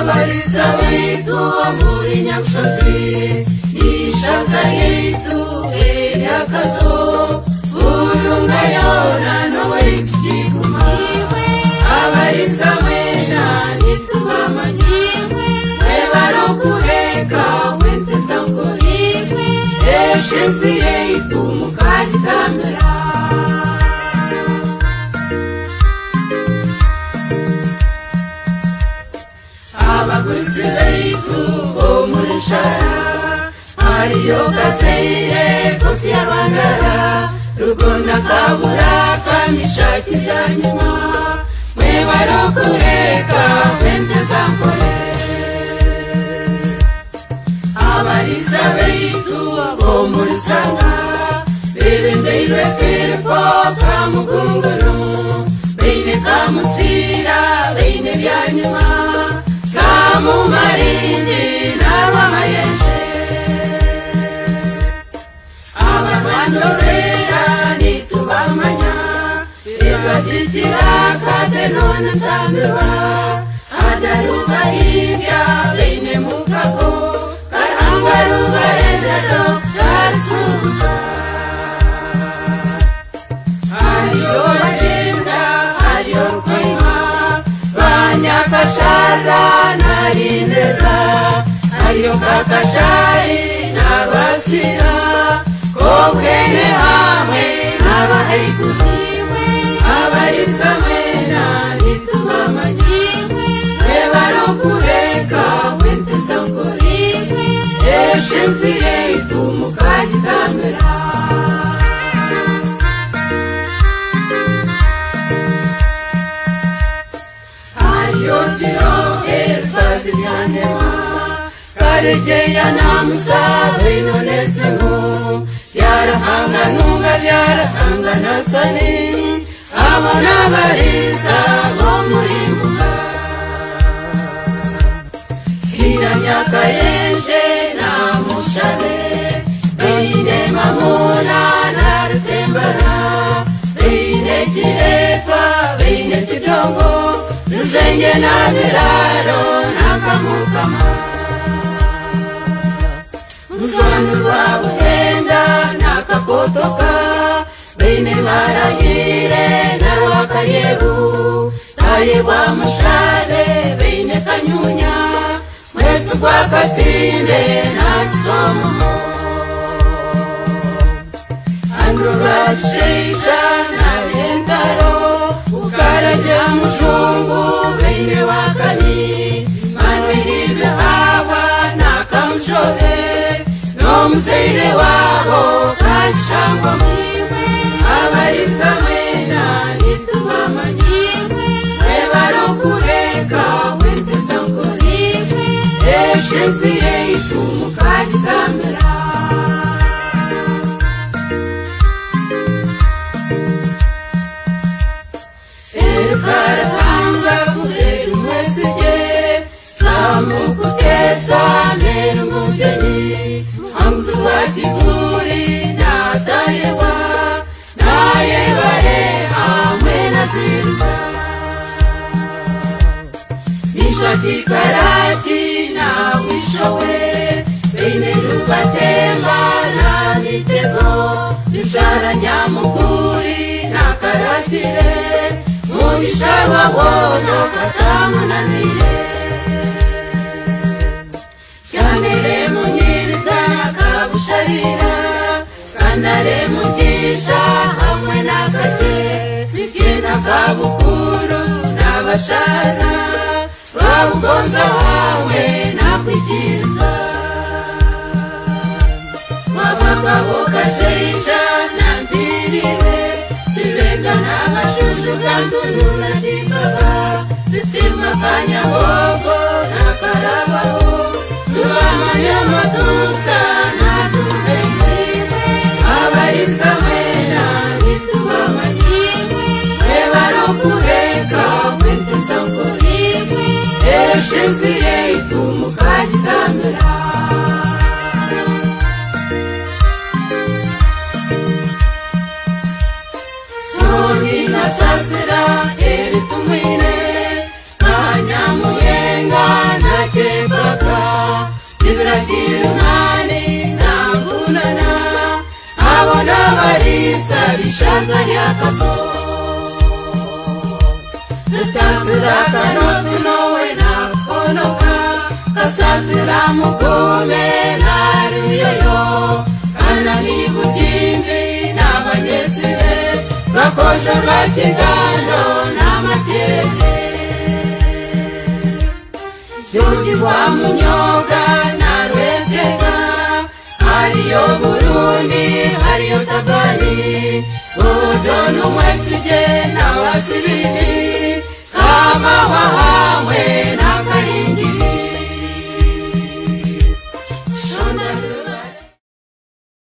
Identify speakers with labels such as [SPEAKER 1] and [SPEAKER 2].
[SPEAKER 1] abarisa witu muri Nyamshozi nishaza yitu yakazo urunga yona nowe kiguma abarisa wena nitubamanyimwe webarokureka wente sangori eshensi yitu mukagitamera abaguzi beitu omurishara ariyo kaseire kosi ya Rwandara rukunda kabura kamishakira nyuma mwebarokureka wente zankore abarisa beitu omurisanga bibimbeirwe Filipo kamugungunu beine kamusira beine byanyuma samu marindi narwamayenje abarwandorera nitubamanya bibadikira kabenone ntambirwa adaruba hirya beine mukago karangaruba ezero karisubuza ariyo bagenda ariyo rukwaima banyakashara narindera ariyo kakashari narwasira kobwene hamwe n'abahayikuriwe abarisa mwena nitubamanyimwe webarokureka wente sankoriwe eshensi yeitu mukagitamera ariyo elfasi lyanema karejeya namusabe inonesemo byarahanga nunga byarahanga nasani abona barisa bo muri mbuga kiranyakayenje namushabe beine mamona narutembara beine kiretwa beine kidongo rujenge na biraro nakamukama rujwanu rwabuhenda nakakotoka beine barahire narwakayebu tayebwa mushale beine kanyunya mwesi gwakatsinde nakitomomo andro rwakisheisha nabentaro ukaraja mujungu beine wakani manwiri bihawa nakamushobe nomuzeire wabo kachangwa mwiwe abarisa mwena nitubamanyimwe webarokureka wente sankoriwe eshensi yeitu mukagitamera erukarahanga kuheru mwesije samukutesa meru mujeni muhanguzi wa kiguri natayewa nayebare hamwe nazirisa mishakikaraki nawishowe beine rubatemba na mitego bishara nyamukuri nakarakire mugisharwa wono katamunanire cyamere munyirita kabusharira kanare mugisha hamwe nakake bikina kabukuru nabashara babugonza hamwe nakwikiriza mabagabo kasheisha nampiriwe bibega n'amashushu kantununa kikaba bitima kanyahogo nakarabaho tubamanya matusa natumbeimwe abarisa mwena nitubamanyimwe webarokureka wente sankoriwe eshensi yeitu mukagitamera toni nasasira eritumwine kanyamuyenga na barisa bishaza ryakaso rutasira kanotu nowe nakonoka kasasira mukome naruyoyo kana nibugimbi n'abanyetsire bakoshorwa kigando n'amatere yogirwa munyoga narwetega hariyo Burundi hariyo Tabari Bodo n'umwesije n'awasiriri kama waha